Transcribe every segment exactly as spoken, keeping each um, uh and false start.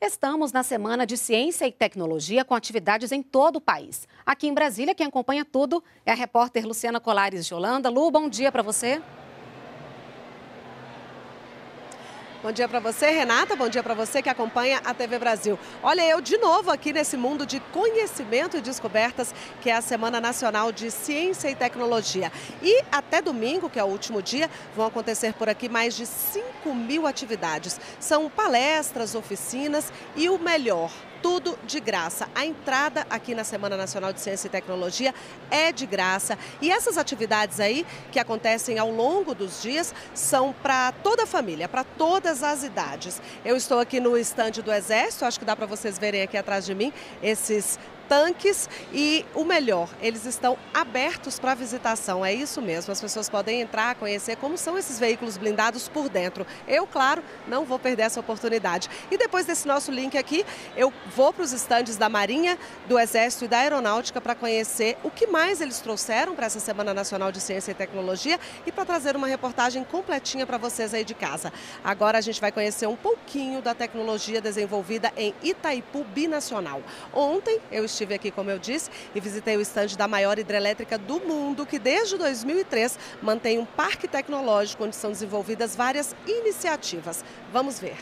Estamos na Semana de Ciência e Tecnologia com atividades em todo o país. Aqui em Brasília, quem acompanha tudo é a repórter Luciana Colares de Holanda. Lu, bom dia para você. Bom dia para você, Renata. Bom dia para você que acompanha a T V Brasil. Olha, eu de novo aqui nesse mundo de conhecimento e descobertas, que é a Semana Nacional de Ciência e Tecnologia. E até domingo, que é o último dia, vão acontecer por aqui mais de cinco mil atividades. São palestras, oficinas e o melhor, tudo de graça. A entrada aqui na Semana Nacional de Ciência e Tecnologia é de graça. E essas atividades aí, que acontecem ao longo dos dias, são para toda a família, para todas as idades. Eu estou aqui no estande do Exército, acho que dá para vocês verem aqui atrás de mim esses tanques e o melhor, eles estão abertos para visitação, é isso mesmo, as pessoas podem entrar, conhecer como são esses veículos blindados por dentro. Eu, claro, não vou perder essa oportunidade. E depois desse nosso link aqui, eu vou para os estandes da Marinha, do Exército e da Aeronáutica para conhecer o que mais eles trouxeram para essa Semana Nacional de Ciência e Tecnologia e para trazer uma reportagem completinha para vocês aí de casa. Agora a gente vai conhecer um pouquinho da tecnologia desenvolvida em Itaipu Binacional. Ontem eu estive aqui, como eu disse, e visitei o estande da maior hidrelétrica do mundo, que desde dois mil e três mantém um parque tecnológico onde são desenvolvidas várias iniciativas. Vamos ver.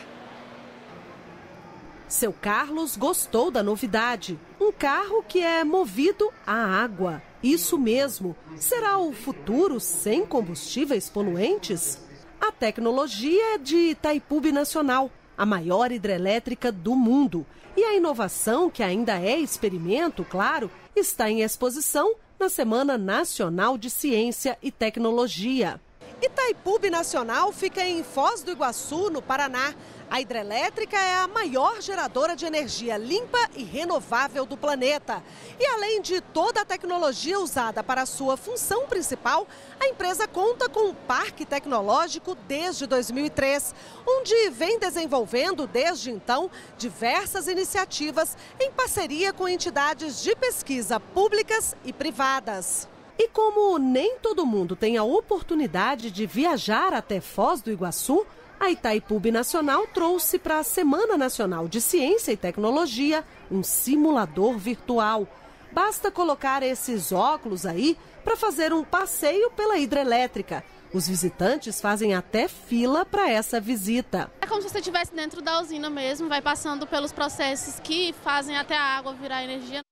Seu Carlos gostou da novidade. Um carro que é movido a água. Isso mesmo. Será o futuro sem combustíveis poluentes? A tecnologia é de Itaipu Binacional, a maior hidrelétrica do mundo. E a inovação, que ainda é experimento, claro, está em exposição na Semana Nacional de Ciência e Tecnologia. Itaipu Binacional fica em Foz do Iguaçu, no Paraná. A hidrelétrica é a maior geradora de energia limpa e renovável do planeta. E além de toda a tecnologia usada para a sua função principal, a empresa conta com um parque tecnológico desde dois mil e três, onde vem desenvolvendo desde então diversas iniciativas em parceria com entidades de pesquisa públicas e privadas. E como nem todo mundo tem a oportunidade de viajar até Foz do Iguaçu, a Itaipu Binacional trouxe para a Semana Nacional de Ciência e Tecnologia um simulador virtual. Basta colocar esses óculos aí para fazer um passeio pela hidrelétrica. Os visitantes fazem até fila para essa visita. É como se você estivesse dentro da usina mesmo, vai passando pelos processos que fazem até a água virar energia.